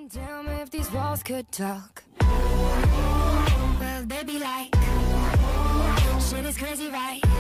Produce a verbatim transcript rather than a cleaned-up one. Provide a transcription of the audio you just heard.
Tell me if these walls could talk. Well, they'd be like, shit is crazy, right?